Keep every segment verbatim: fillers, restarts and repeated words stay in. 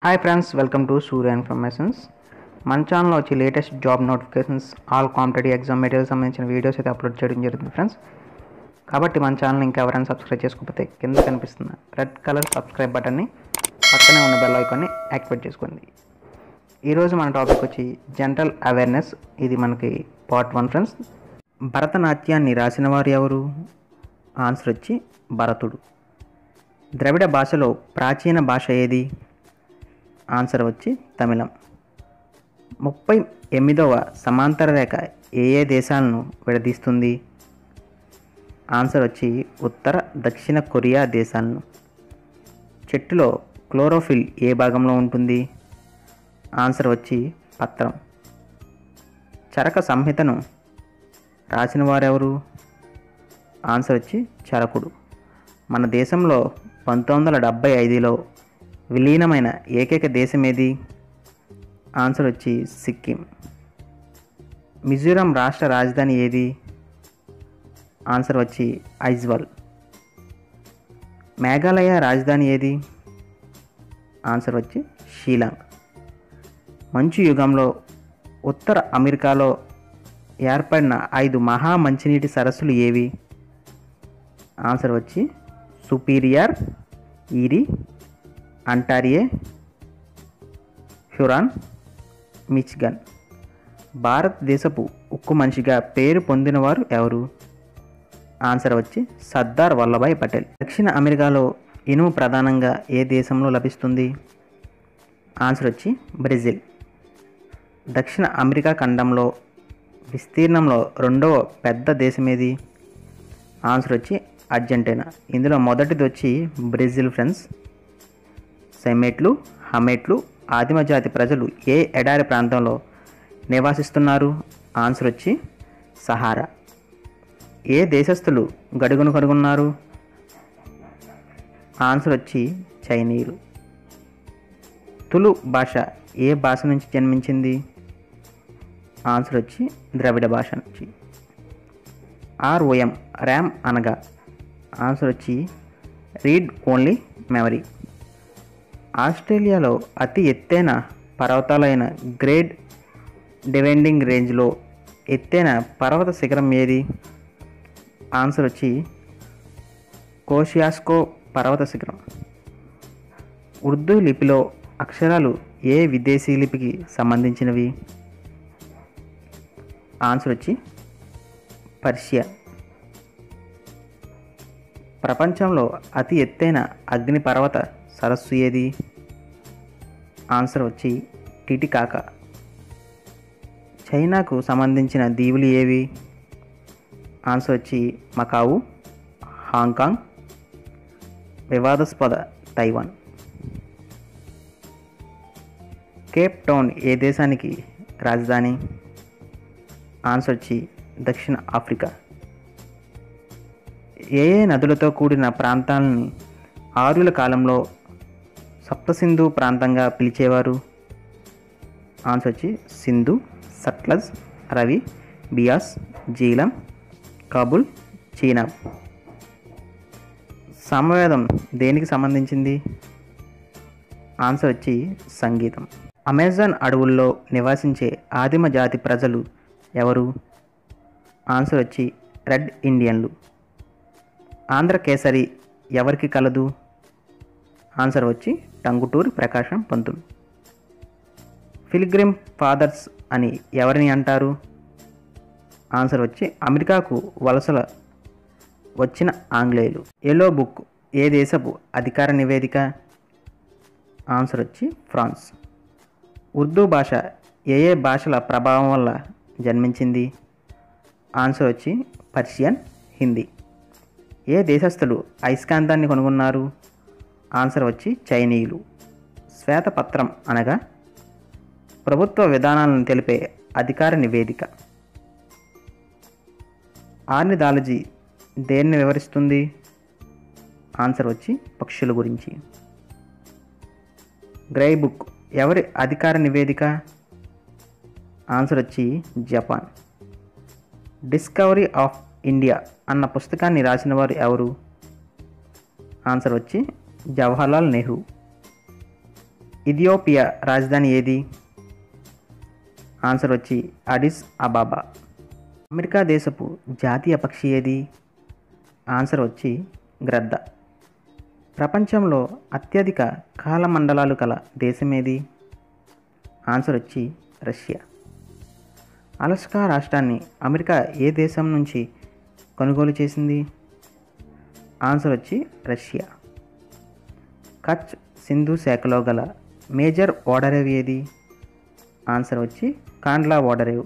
Hi friends, welcome to Surya informations. మన ఛానల్లో వచ్చి latest job notifications, all competitive exam material సంబంధించిన వీడియోస్ అయితే అప్లోడ్ చేయడం జరుగుతుంది ఫ్రెండ్స్. కాబట్టి మన ఛానల్ ఇంకా ఎవరైనా సబ్స్క్రైబ్ చేసుకోకపోతే కింద కనిపిస్తున్న రెడ్ కలర్ సబ్స్క్రైబ్ బటన్ని, పక్కనే ఉన్న బెల్ ఐకాన్ని యాక్టివేట్ చేసుకోండి. ఈరోజు మన టాపిక్ వచ్చి జనరల్ అవేర్నెస్. ఇది మనకి పార్ట్ వన్ ఫ్రెండ్స్. భరతనాట్యాన్ని రాసిన వారు ఎవరు? ఆన్సర్ వచ్చి భరతుడు. ద్రవిడ భాషలో ప్రాచీన భాష ఏది? ఆన్సర్ వచ్చి తమిళం. ముప్పై ఎనిమిదవ సమాంతర రేఖ ఏ ఏ దేశాలను విడదీస్తుంది? ఆన్సర్ వచ్చి ఉత్తర దక్షిణ కొరియా దేశాలను. చెట్టులో క్లోరోఫిల్ ఏ భాగంలో ఉంటుంది? ఆన్సర్ వచ్చి పత్రం. చరక సంహితను రాసిన వారెవరు? ఆన్సర్ వచ్చి చరకుడు. మన దేశంలో పంతొమ్మిది వందల డెబ్భై ఐదులో విలీనమైన ఏకైక దేశం ఏది? ఆన్సర్ వచ్చి సిక్కిం. మిజోరాం రాష్ట్ర రాజధాని ఏది? ఆన్సర్ వచ్చి ఐజ్వాల్. మేఘాలయ రాజధాని ఏది? ఆన్సర్ వచ్చి షిలాంగ్. మంచు యుగంలో ఉత్తర అమెరికాలో ఏర్పడిన ఐదు మహా మంచినీటి సరస్సులు ఏవి? ఆన్సర్ వచ్చి సుపీరియర్, ఈరీ, అంటారియే, హ్యూరాన్, మిచిగన్. భారతదేశపు ఉక్కు మనిషిగా పేరు పొందినవారు ఎవరు? ఆన్సర్ వచ్చి సర్దార్ వల్లభాయ్ పటేల్. దక్షిణ అమెరికాలో ఇనుము ప్రధానంగా ఏ దేశంలో లభిస్తుంది? ఆన్సర్ వచ్చి బ్రెజిల్. దక్షిణ అమెరికా ఖండంలో విస్తీర్ణంలో రెండవ పెద్ద దేశం ఏది? ఆన్సర్ వచ్చి అర్జెంటీనా. ఇందులో మొదటిది వచ్చి బ్రెజిల్ ఫ్రెండ్స్. సెమెట్లు, హమెట్లు ఆదిమ జాతి ప్రజలు ఏ ఎడారి ప్రాంతంలో నివాసిస్తున్నారు? ఆన్సర్ వచ్చి సహారా. ఏ దేశస్థులు గడుగును కడుగున్నారు? ఆన్సర్ వచ్చి చైనీయులు. తులు భాష ఏ భాష నుంచి జన్మించింది? ఆన్సర్ వచ్చి ద్రవిడ భాష నుంచి. ఆర్ఓఎం ర్యామ్ అనగా? ఆన్సర్ వచ్చి రీడ్ ఓన్లీ మెమరీ. ఆస్ట్రేలియాలో అతి ఎత్తైన పర్వతాలైన గ్రేట్ డివెండింగ్ రేంజ్లో ఎత్తైన పర్వత శిఖరం ఏది? ఆన్సర్ వచ్చి కోషియాస్కో పర్వత శిఖరం. ఉర్దూ లిపిలో అక్షరాలు ఏ విదేశీ లిపికి సంబంధించినవి? ఆన్సర్ వచ్చి పర్షియా. ప్రపంచంలో అతి ఎత్తైన అగ్నిపర్వత సరస్సు ఏది? ఆన్సర్ వచ్చి టిటికాకా. చైనాకు సంబంధించిన దీవులు ఏవి? ఆన్సర్ వచ్చి మకావు, హాంకాంగ్, వివాదాస్పద తైవాన్. కేప్ టౌన్ ఏ దేశానికి రాజధాని? ఆన్సర్ వచ్చి దక్షిణ ఆఫ్రికా. ఏ ఏ నదులతో కూడిన ప్రాంతాలని ఆర్యుల కాలంలో సప్తసింధు ప్రాంతంగా పిలిచేవారు? ఆన్సర్ వచ్చి సింధు, సట్లజ్, రవి, బియాస్, జీలం, కాబుల్, చీనాబ్. సామవేదం దేనికి సంబంధించింది? ఆన్సర్ వచ్చి సంగీతం. అమెజాన్ అడవుల్లో నివసించే ఆదిమ జాతి ప్రజలు ఎవరు? ఆన్సర్ వచ్చి రెడ్ ఇండియన్లు. ఆంధ్ర కేసరి ఎవరికి కలదు? ఆన్సర్ వచ్చి టంగుటూరి ప్రకాశం పంతులు. పిల్గ్రిమ్ ఫాదర్స్ అని ఎవరిని అంటారు? ఆన్సర్ వచ్చి అమెరికాకు వలసల వచ్చిన ఆంగ్లేయులు. ఎల్లో బుక్ ఏ దేశపు అధికార నివేదిక? ఆన్సర్ వచ్చి ఫ్రాన్స్. ఉర్దూ భాష ఏ ఏ భాషల ప్రభావం వల్ల జన్మించింది? ఆన్సర్ వచ్చి పర్షియన్, హిందీ. ఏ దేశస్థులు అయస్కాంతాన్ని కనుగొన్నారు? ఆన్సర్ వచ్చి చైనీయులు. శ్వేతపత్రం అనగా? ప్రభుత్వ విధానాలను తెలిపే అధికార నివేదిక. ఆర్నిథాలజీ దేన్ని వివరిస్తుంది? ఆన్సర్ వచ్చి పక్షుల గురించి. గ్రై బుక్ ఎవరి అధికార నివేదిక? ఆన్సర్ వచ్చి జపాన్. డిస్కవరీ ఆఫ్ ఇండియా అన్న పుస్తకాన్ని రాసిన వారు ఎవరు? ఆన్సర్ వచ్చి జవహర్లాల్ నెహ్రూ. ఇథియోపియా రాజధాని ఏది? ఆన్సర్ వచ్చి అడిస్ అబాబా. అమెరికా దేశపు జాతీయ పక్షి ఏది? ఆన్సర్ వచ్చి గ్రద్ద. ప్రపంచంలో అత్యధిక కాలమండలాలు కల దేశం ఏది? ఆన్సర్ వచ్చి రష్యా. అలస్కా రాష్ట్రాన్ని అమెరికా ఏ దేశం నుంచి కొనుగోలు చేసింది? ఆన్సర్ వచ్చి రష్యా. కచ్ సింధు శాఖలో గల మేజర్ ఓడరేవు ఏది? ఆన్సర్ వచ్చి కాండ్లా ఓడరేవు.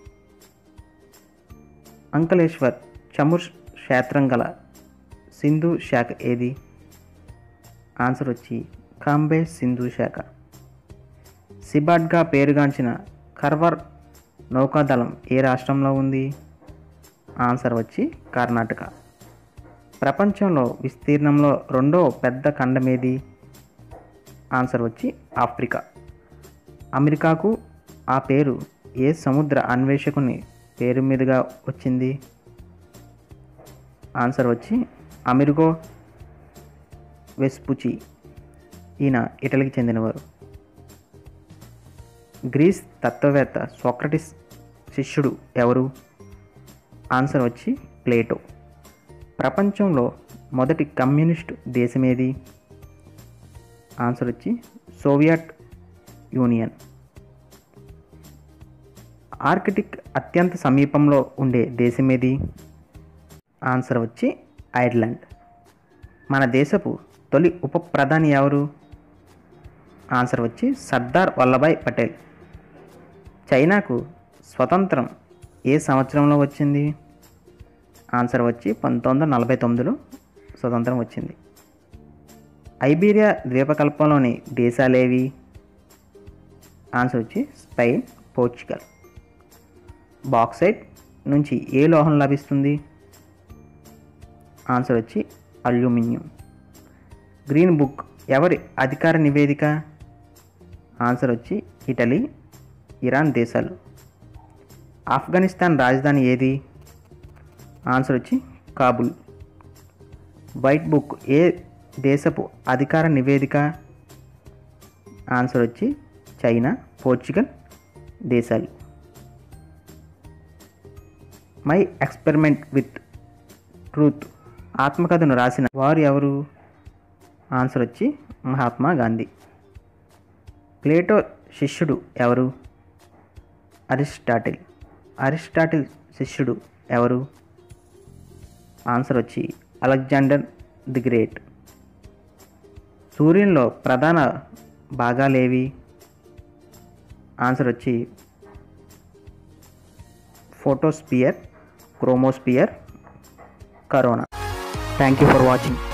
అంకలేశ్వర్ చముర్ క్షేత్రం గల సింధు శాఖ ఏది? ఆన్సర్ వచ్చి కాంబే సింధు శాఖ. సిబాట్గా పేరుగాంచిన కర్వార్ నౌకాదళం ఏ రాష్ట్రంలో ఉంది? ఆన్సర్ వచ్చి కర్ణాటక. ప్రపంచంలో విస్తీర్ణంలో రెండో పెద్ద ఖండం ఏది? ఆన్సర్ వచ్చి ఆఫ్రికా. అమెరికాకు ఆ పేరు ఏ సముద్ర అన్వేషకుని పేరు మీదుగా వచ్చింది? ఆన్సర్ వచ్చి అమెరిగో వెస్పుచి. ఈయన ఇటలీకి చెందినవారు. గ్రీస్ తత్వవేత్త సోక్రటిస్ శిష్యుడు ఎవరు? ఆన్సర్ వచ్చి ప్లేటో. ప్రపంచంలో మొదటి కమ్యూనిస్టు దేశం ఏది? ఆన్సర్ వచ్చి సోవియట్ యూనియన్. ఆర్కిటిక్ అత్యంత సమీపంలో ఉండే దేశం ఏది? ఆన్సర్ వచ్చి ఐర్లాండ్. మన దేశపు తొలి ఉప ప్రధాని ఎవరు? ఆన్సర్ వచ్చి సర్దార్ వల్లభాయ్ పటేల్. చైనాకు స్వతంత్రం ఏ సంవత్సరంలో వచ్చింది? ఆన్సర్ వచ్చి పంతొమ్మిది వందల నలభై తొమ్మిదిలో స్వతంత్రం వచ్చింది. ఐబీరియా ద్వీపకల్పంలోని దేశాలేవి? ఆన్సర్ వచ్చి స్పెయిన్, పోర్చుగల్. బాక్సైట్ నుంచి ఏ లోహం లభిస్తుంది? ఆన్సర్ వచ్చి అల్యూమినియం. గ్రీన్ బుక్ ఎవరి అధికార నివేదిక? ఆన్సర్ వచ్చి ఇటలీ, ఇరాన్ దేశాలు. ఆఫ్ఘనిస్తాన్ రాజధాని ఏది? ఆన్సర్ వచ్చి కాబుల్. వైట్ బుక్ ఏ దేశపు అధికార నివేదిక? ఆన్సర్ వచ్చి చైనా, పోర్చుగల్ దేశాలు. మై ఎక్స్పెరిమెంట్ విత్ ట్రూత్ ఆత్మకథను రాసిన వారు ఎవరు? ఆన్సర్ వచ్చి మహాత్మా గాంధీ. ప్లేటో శిష్యుడు ఎవరు? అరిస్టాటిల్. అరిస్టాటిల్ శిష్యుడు ఎవరు? ఆన్సర్ వచ్చి అలెగ్జాండర్ ది గ్రేట్. సూర్యునిలో ప్రధాన భాగాలేవి? ఆన్సర్ వచ్చి photosphere, chromosphere, corona. Thank you for watching.